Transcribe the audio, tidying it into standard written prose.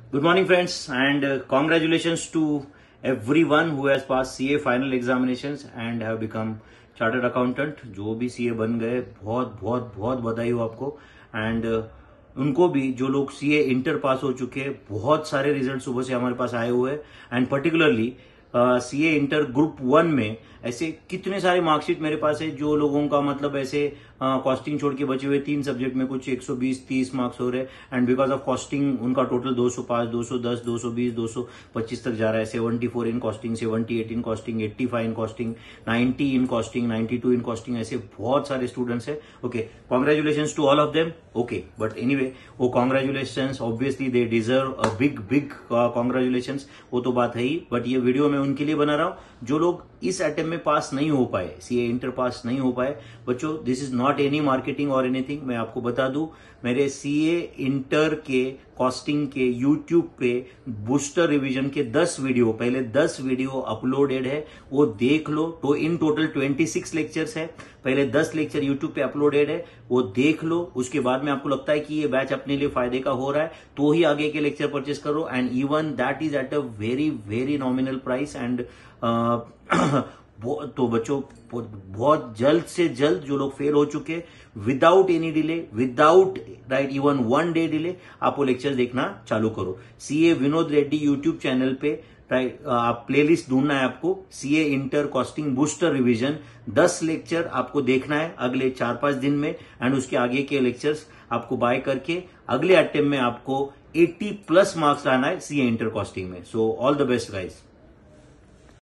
Good morning, friends, and congratulations to everyone who has passed CA final examinations and have become chartered accountant. जो भी CA बन गए, बहुत बहुत बहुत बधाई हो आपको। एंड उनको भी जो लोग CA इंटर पास हो चुके हैं, बहुत सारे रिजल्ट सुबह से हमारे पास आए हुए हैं। And particularly CA inter group 1 में ऐसे कितने सारे मार्कशीट मेरे पास है जो लोगों का मतलब ऐसे कॉस्टिंग छोड़ के बचे हुए 3 सब्जेक्ट में कुछ 120-30 मार्क्स हो रहे हैं। एंड बिकॉज ऑफ कॉस्टिंग उनका टोटल 205, 210, 220, 225 तक जा रहा है। 74 in costing, 78 in costing, 85 in costing, 90 in costing, 92 in costing, ऐसे बहुत सारे स्टूडेंट्स है। Okay, congratulation to all of them. Okay, but anyway वो congratulation obviously they deserve a big big congratulation, वो तो बात है ही। बट ये वीडियो मैं उनके लिए बना रहा हूं जो लोग इस अटेम्प्ट में पास नहीं हो पाए, सीए इंटर पास नहीं हो पाए। बच्चों, this is not any marketing और एनीथिंग। मैं आपको बता दूं, मेरे सीए इंटर के कॉस्टिंग के यूट्यूब पे बूस्टर रिवीजन के 10 वीडियो, पहले 10 वीडियो अपलोडेड है, वो देख लो। तो इन टोटल 26 लेक्चर्स है, पहले 10 लेक्चर यूट्यूब पे अपलोडेड है, वो देख लो। उसके बाद में आपको लगता है कि ये बैच अपने लिए फायदे का हो रहा है तो ही आगे के लेक्चर परचेस करो। And even that is at a very very nominal price. And तो बच्चों, बहुत जल्द से जल्द जो लोग फेल हो चुके, without any delay, without right even 1 day delay, आप वो लेक्चर देखना चालू करो। CA Vinod Reddy YouTube channel पे राइट आप प्लेलिस्ट ढूंढना है आपको, CA inter costing booster revision 10 lecture आपको देखना है अगले 4-5 दिन में। एंड उसके आगे के लेक्चर्स आपको बाय करके अगले अटेम्प्ट में आपको 80+ मार्क्स लाना है सीए इंटर कॉस्टिंग में। So all the best guys.